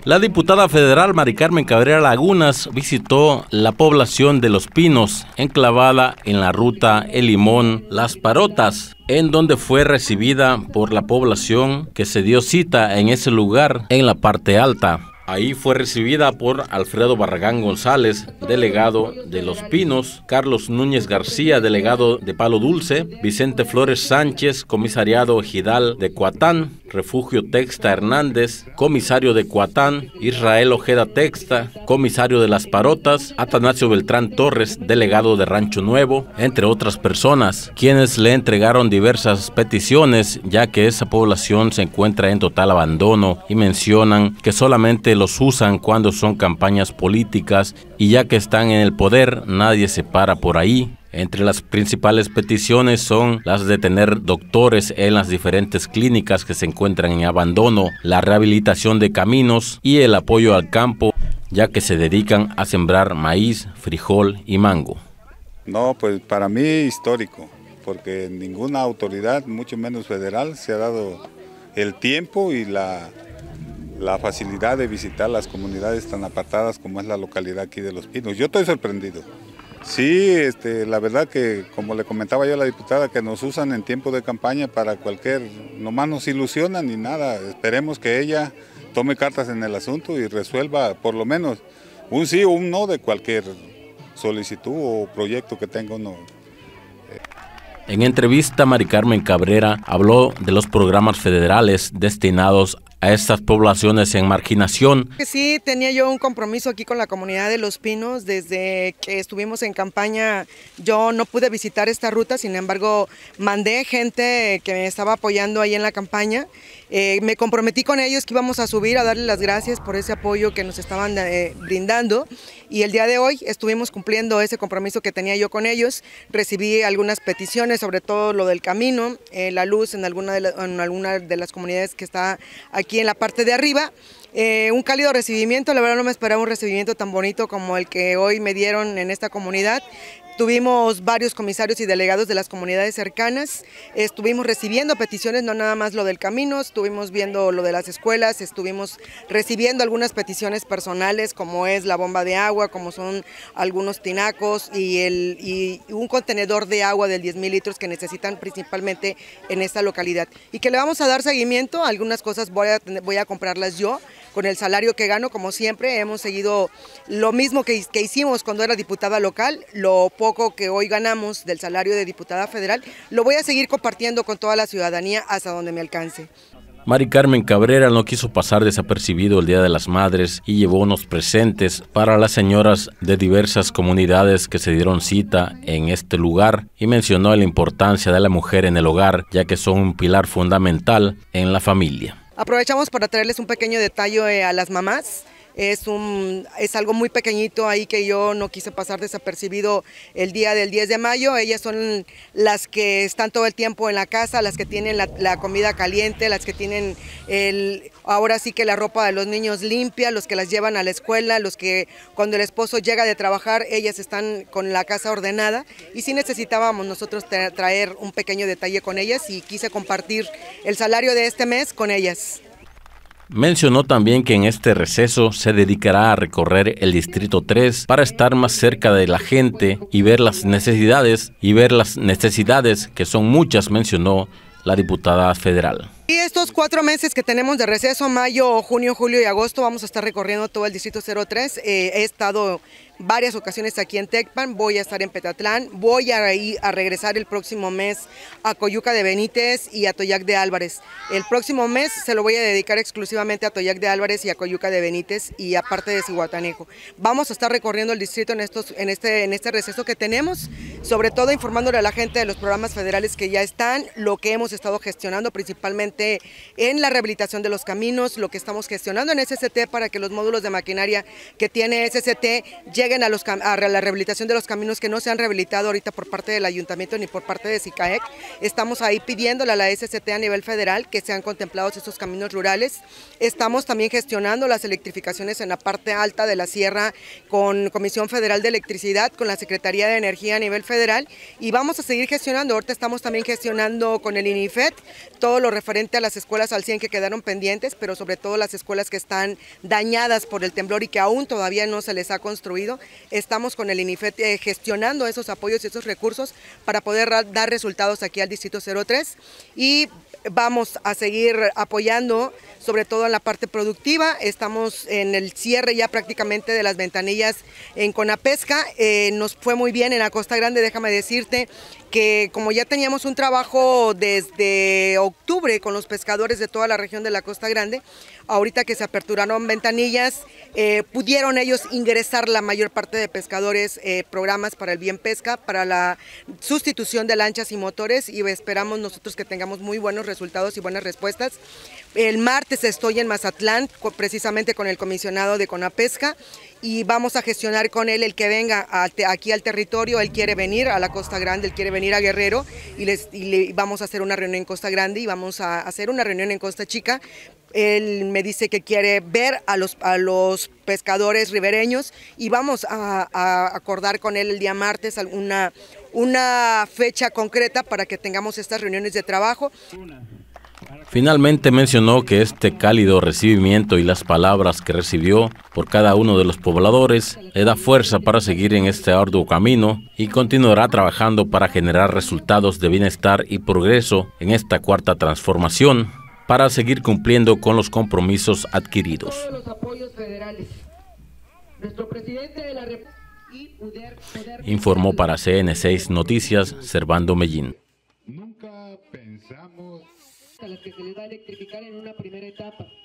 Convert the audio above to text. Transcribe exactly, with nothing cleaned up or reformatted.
La diputada federal Mari Carmen Cabrera Lagunas visitó la población de Los Pinos, enclavada en la ruta El Limón Las Parotas, en donde fue recibida por la población que se dio cita en ese lugar en la parte alta. Ahí fue recibida por Alfredo Barragán González, delegado de Los Pinos, Carlos Núñez García, delegado de Palo Dulce, Vicente Flores Sánchez, comisariado Ejidal de Coatán, Refugio Texta Hernández, comisario de Coatán, Israel Ojeda Texta, comisario de Las Parotas, Atanasio Beltrán Torres, delegado de Rancho Nuevo, entre otras personas, quienes le entregaron diversas peticiones, ya que esa población se encuentra en total abandono y mencionan que solamente los usan cuando son campañas políticas y ya que están en el poder, nadie se para por ahí. Entre las principales peticiones son las de tener doctores en las diferentes clínicas que se encuentran en abandono, la rehabilitación de caminos y el apoyo al campo, ya que se dedican a sembrar maíz, frijol y mango. No, pues para mí histórico, porque ninguna autoridad, mucho menos federal, se ha dado el tiempo y la... la facilidad de visitar las comunidades tan apartadas como es la localidad aquí de Los Pinos. Yo estoy sorprendido. Sí, este, la verdad que, como le comentaba yo a la diputada, que nos usan en tiempo de campaña para cualquier, nomás nos ilusionan ni nada. Esperemos que ella tome cartas en el asunto y resuelva por lo menos un sí o un no de cualquier solicitud o proyecto que tenga uno. En entrevista, Mari Carmen Cabrera habló de los programas federales destinados a estas poblaciones en marginación. Sí, tenía yo un compromiso aquí con la comunidad de Los Pinos. Desde que estuvimos en campaña yo no pude visitar esta ruta, sin embargo mandé gente que me estaba apoyando ahí en la campaña. Eh, me comprometí con ellos que íbamos a subir a darles las gracias por ese apoyo que nos estaban eh, brindando, y el día de hoy estuvimos cumpliendo ese compromiso que tenía yo con ellos. Recibí algunas peticiones, sobre todo lo del camino, eh, la luz en alguna, de la, en alguna de las comunidades que está aquí en la parte de arriba. Eh, un cálido recibimiento, la verdad no me esperaba un recibimiento tan bonito como el que hoy me dieron en esta comunidad. Tuvimos varios comisarios y delegados de las comunidades cercanas, estuvimos recibiendo peticiones, no nada más lo del camino, estuvimos viendo lo de las escuelas, estuvimos recibiendo algunas peticiones personales como es la bomba de agua, como son algunos tinacos y, el, y un contenedor de agua de diez mil litros que necesitan principalmente en esta localidad. Y que le vamos a dar seguimiento, algunas cosas voy a, voy a comprarlas yo, con el salario que gano, como siempre, hemos seguido lo mismo que, que hicimos cuando era diputada local, lo poco que hoy ganamos del salario de diputada federal, lo voy a seguir compartiendo con toda la ciudadanía hasta donde me alcance. Mari Carmen Cabrera no quiso pasar desapercibido el Día de las Madres y llevó unos presentes para las señoras de diversas comunidades que se dieron cita en este lugar y mencionó la importancia de la mujer en el hogar, ya que son un pilar fundamental en la familia. Aprovechamos para traerles un pequeño detalle a las mamás. Es, un, es algo muy pequeñito ahí que yo no quise pasar desapercibido el día del diez de mayo. Ellas son las que están todo el tiempo en la casa, las que tienen la, la comida caliente, las que tienen el, ahora sí que la ropa de los niños limpia, los que las llevan a la escuela, los que cuando el esposo llega de trabajar, ellas están con la casa ordenada. Y sí necesitábamos nosotros traer un pequeño detalle con ellas y quise compartir el salario de este mes con ellas. Mencionó también que en este receso se dedicará a recorrer el Distrito tres para estar más cerca de la gente y ver las necesidades, y ver las necesidades que son muchas, mencionó la diputada federal. Y estos cuatro meses que tenemos de receso, mayo, junio, julio y agosto, vamos a estar recorriendo todo el Distrito cero tres. Eh, he estado varias ocasiones aquí en Tecpan, voy a estar en Petatlán, voy a ir a regresar el próximo mes a Coyuca de Benítez y a Toyac de Álvarez. El próximo mes se lo voy a dedicar exclusivamente a Toyac de Álvarez y a Coyuca de Benítez y aparte de Zihuatanejo. Vamos a estar recorriendo el distrito en, estos, en, este, en este receso que tenemos, sobre todo informándole a la gente de los programas federales que ya están, lo que hemos estado gestionando principalmente en la rehabilitación de los caminos, lo que estamos gestionando en S S T para que los módulos de maquinaria que tiene S S T lleguen a, los, a la rehabilitación de los caminos que no se han rehabilitado ahorita por parte del ayuntamiento ni por parte de SICAEC. Estamos ahí pidiéndole a la S S T a nivel federal que sean contemplados estos caminos rurales. Estamos también gestionando las electrificaciones en la parte alta de la sierra con Comisión Federal de Electricidad, con la Secretaría de Energía a nivel federal. federal y vamos a seguir gestionando. Ahorita estamos también gestionando con el INIFET todo lo referente a las escuelas al cien que quedaron pendientes, pero sobre todo las escuelas que están dañadas por el temblor y que aún todavía no se les ha construido. Estamos con el INIFET eh, gestionando esos apoyos y esos recursos para poder dar resultados aquí al Distrito cero tres y vamos a seguir apoyando sobre todo en la parte productiva. Estamos en el cierre ya prácticamente de las ventanillas en Conapesca, eh, nos fue muy bien en la Costa Grande. Déjame decirte que como ya teníamos un trabajo desde octubre con los pescadores de toda la región de la Costa Grande, ahorita que se aperturaron ventanillas, eh, pudieron ellos ingresar la mayor parte de pescadores eh, programas para el Bien Pesca, para la sustitución de lanchas y motores, y esperamos nosotros que tengamos muy buenos resultados y buenas respuestas. El martes estoy en Mazatlán, precisamente con el comisionado de Conapesca, y vamos a gestionar con él el que venga a, aquí al territorio. Él quiere venir a la Costa Grande, él quiere venir a Guerrero, y, les, y le, vamos a hacer una reunión en Costa Grande y vamos a hacer una reunión en Costa Chica. Él me dice que quiere ver a los, a los pescadores ribereños y vamos a, a acordar con él el día martes una, una fecha concreta para que tengamos estas reuniones de trabajo. Finalmente mencionó que este cálido recibimiento y las palabras que recibió por cada uno de los pobladores le da fuerza para seguir en este arduo camino y continuará trabajando para generar resultados de bienestar y progreso en esta cuarta transformación, para seguir cumpliendo con los compromisos adquiridos. Informó para C N seis Noticias, Servando Mellín. Nunca pensamos a las que se les va a electrificar en una primera etapa.